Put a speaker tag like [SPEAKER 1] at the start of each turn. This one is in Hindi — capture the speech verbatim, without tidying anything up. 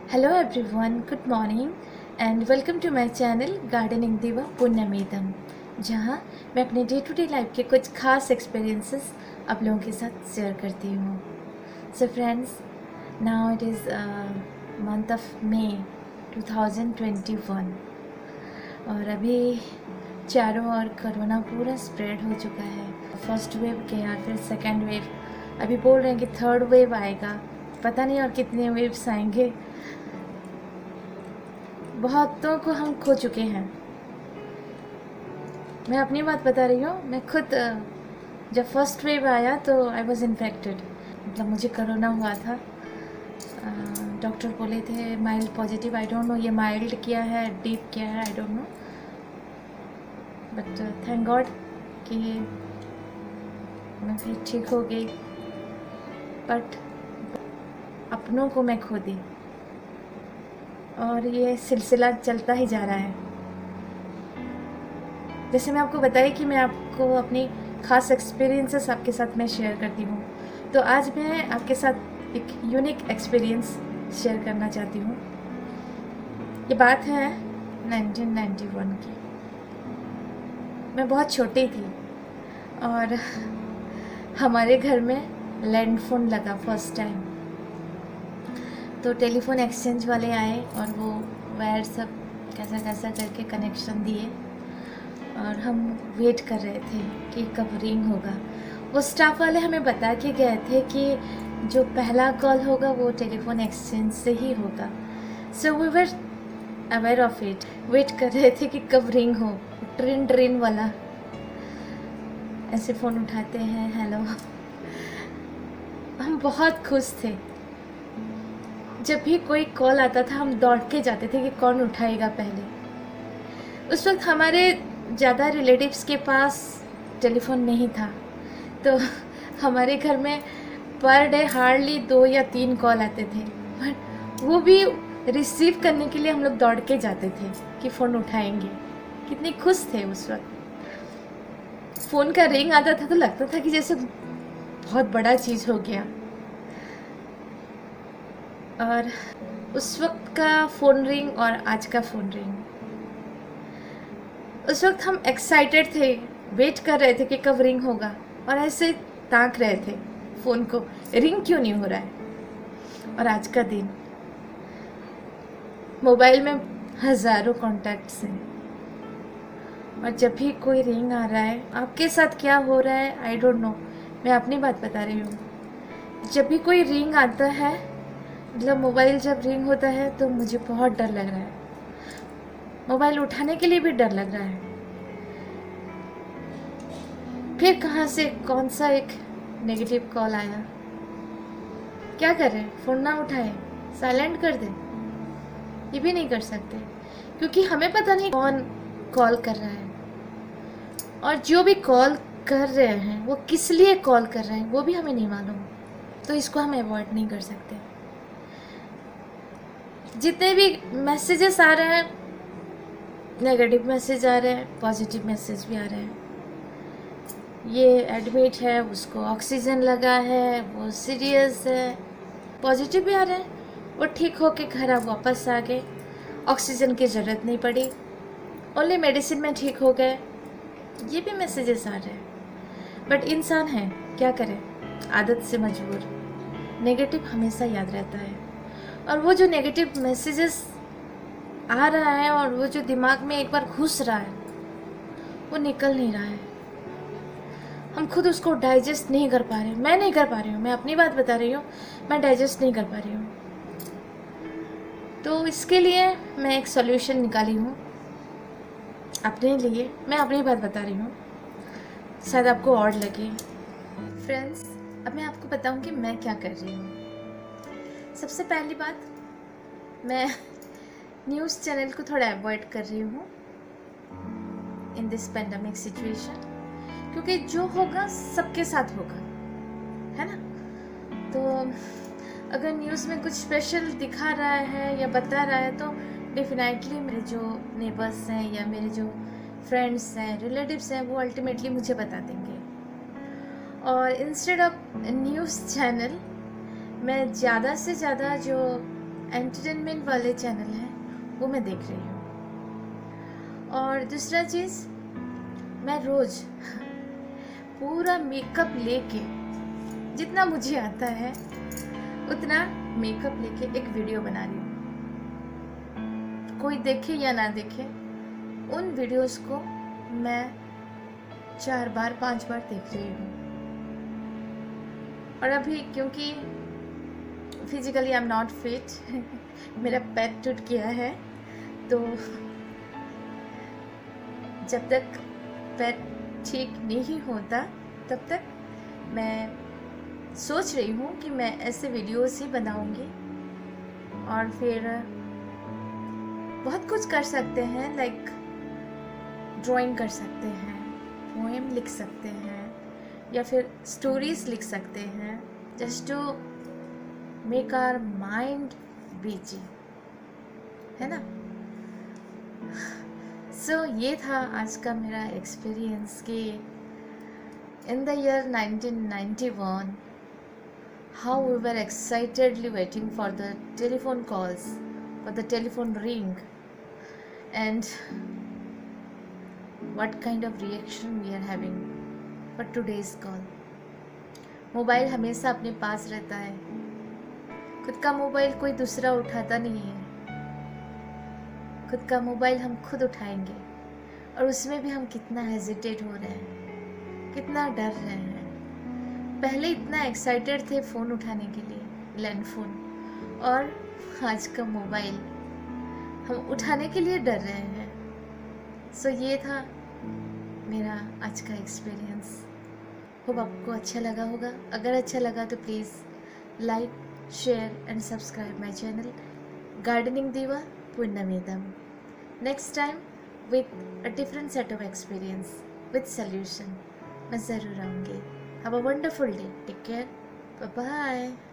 [SPEAKER 1] Hello everyone, good morning and welcome to my channel gardening diva पुण्यमीतम, जहाँ मैं अपने डे टू डे लाइफ के कुछ खास एक्सपीरियंसेस आप लोगों के साथ शेयर करती हूँ। So friends, now it is month of May two thousand twenty one और अभी चारों ओर कोरोना पूरा स्प्रेड हो चुका है। फर्स्ट वेव गया, फिर सेकेंड वेव, अभी बोल रहे हैं कि थर्ड वेव आएगा, पता नहीं और कितने वेव्स आएंगे। बहुतों को हम खो चुके हैं। मैं अपनी बात बता रही हूँ। मैं खुद जब फर्स्ट वेव आया तो आई वॉज इन्फेक्टेड, मतलब मुझे कोरोना हुआ था। डॉक्टर बोले थे mild positive, I don't know ये माइल्ड क्या है डीप क्या है, I don't know, but thank God कि मैं फिर ठीक हो गई। बट अपनों को मैं खो दी और ये सिलसिला चलता ही जा रहा है। जैसे मैं आपको बताई कि मैं आपको अपनी ख़ास एक्सपीरियंसेस आपके साथ मैं शेयर करती हूँ, तो आज मैं आपके साथ एक यूनिक एक्सपीरियंस शेयर करना चाहती हूँ। ये बात है नाइनटीन नाइंटी वन की। मैं बहुत छोटी थी और हमारे घर में लैंडफोन लगा फर्स्ट टाइम। तो टेलीफोन एक्सचेंज वाले आए और वो वायर सब कैसा कैसा करके कनेक्शन दिए और हम वेट कर रहे थे कि कब रिंग होगा। वो स्टाफ वाले हमें बता के गए थे कि जो पहला कॉल होगा वो टेलीफोन एक्सचेंज से ही होगा। So we were aware of it, wait कर रहे थे कि कब रिंग हो। ट्रेन ट्रेन वाला ऐसे फ़ोन उठाते हैं, हेलो। हम बहुत खुश थे। जब भी कोई कॉल आता था हम दौड़ के जाते थे कि कौन उठाएगा पहले। उस वक्त हमारे ज़्यादा रिलेटिव्स के पास टेलीफोन नहीं था, तो हमारे घर में पर डे हार्डली दो या तीन कॉल आते थे, पर वो भी रिसीव करने के लिए हम लोग दौड़ के जाते थे कि फ़ोन उठाएंगे। कितनी खुश थे उस वक्त। फ़ोन का रिंग आता था तो लगता था कि जैसे बहुत बड़ा चीज़ हो गया। और उस वक्त का फ़ोन रिंग और आज का फ़ोन रिंग, उस वक्त हम एक्साइटेड थे, वेट कर रहे थे कि कब रिंग होगा और ऐसे ताक रहे थे फ़ोन को, रिंग क्यों नहीं हो रहा है। और आज का दिन, मोबाइल में हज़ारों कॉन्टैक्ट्स हैं और जब भी कोई रिंग आ रहा है, आपके साथ क्या हो रहा है आई डोंट नो, मैं अपनी बात बता रही हूँ। जब भी कोई रिंग आता है, मतलब मोबाइल जब रिंग होता है तो मुझे बहुत डर लग रहा है। मोबाइल उठाने के लिए भी डर लग रहा है। फिर कहाँ से कौन सा एक नेगेटिव कॉल आया, क्या करें, फ़ोन ना उठाए, साइलेंट कर दें, ये भी नहीं कर सकते क्योंकि हमें पता नहीं कौन कॉल कर रहा है और जो भी कॉल कर रहे हैं वो किस लिए कॉल कर रहे हैं वो भी हमें नहीं मालूम। तो इसको हम अवॉइड नहीं कर सकते। जितने भी मैसेजेस आ रहे हैं, नेगेटिव मैसेज आ रहे हैं, पॉजिटिव मैसेज भी आ रहे हैं। ये एडमिट है, उसको ऑक्सीजन लगा है, वो सीरियस है। पॉजिटिव भी आ रहे हैं, वो ठीक होके घर आप वापस आ गए, ऑक्सीजन की ज़रूरत नहीं पड़ी, ओनली मेडिसिन में ठीक हो गए। ये भी मैसेजेस आ रहे हैं। बट इंसान है, क्या करें, आदत से मजबूर, नेगेटिव हमेशा याद रहता है। और वो जो नेगेटिव मैसेजेस आ रहा है और वो जो दिमाग में एक बार घुस रहा है वो निकल नहीं रहा है। हम खुद उसको डाइजेस्ट नहीं कर पा रहे। मैं नहीं कर पा रही हूँ, मैं अपनी बात बता रही हूँ, मैं डाइजेस्ट नहीं कर पा रही हूँ। तो इसके लिए मैं एक सॉल्यूशन निकाली हूँ अपने लिए। मैं अपनी बात बता रही हूँ, शायद आपको और लगे। फ्रेंड्स, अब मैं आपको बताऊँ कि मैं क्या कर रही हूँ। सबसे पहली बात, मैं न्यूज़ चैनल को थोड़ा अवॉइड कर रही हूँ इन दिस पेंडेमिक सिचुएशन, क्योंकि जो होगा सबके साथ होगा, है ना। तो अगर न्यूज़ में कुछ स्पेशल दिखा रहा है या बता रहा है तो डेफिनेटली मेरे जो नेबर्स हैं या मेरे जो फ्रेंड्स हैं, रिलेटिव्स हैं, वो अल्टीमेटली मुझे बता देंगे। और इंस्टेड ऑफ न्यूज़ चैनल मैं ज़्यादा से ज़्यादा जो एंटरटेनमेंट वाले चैनल हैं वो मैं देख रही हूँ। और दूसरा चीज़, मैं रोज़ पूरा मेकअप लेके, जितना मुझे आता है उतना मेकअप लेके एक वीडियो बना रही हूँ। कोई देखे या ना देखे, उन वीडियोस को मैं चार बार पांच बार देख रही हूँ। और अभी क्योंकि physically I am not fit, मेरा पैर टूट गया है, तो जब तक पैर ठीक नहीं होता तब तक मैं सोच रही हूँ कि मैं ऐसे वीडियोस ही बनाऊंगी। और फिर बहुत कुछ कर सकते हैं, लाइक ड्राइंग कर सकते हैं, पोएम लिख सकते हैं, या फिर स्टोरीज लिख सकते हैं, just to make our mind busy, है ना। सो so, ये था आज का मेरा एक्सपीरियंस कि in the year nineteen ninety one how we were excitedly waiting for the telephone calls, for the telephone ring, and what kind of reaction we are having for today's call. Mobile हमेशा अपने पास रहता है, खुद का मोबाइल कोई दूसरा उठाता नहीं है। खुद का मोबाइल हम खुद उठाएंगे, और उसमें भी हम कितना हेजिटेट हो रहे हैं, कितना डर रहे हैं। पहले इतना एक्साइटेड थे फ़ोन उठाने के लिए, लैंड फ़ोन, और आज का मोबाइल हम उठाने के लिए डर रहे हैं। सो so, ये था मेरा आज का एक्सपीरियंस। होप आपको अच्छा लगा होगा। अगर अच्छा लगा तो please like, share and subscribe my channel gardening diva पुण्यमेदम। Next time with a different set of experience with solution मैं ज़रूर आऊँगी। Have a wonderful day. Take care. Bye bye.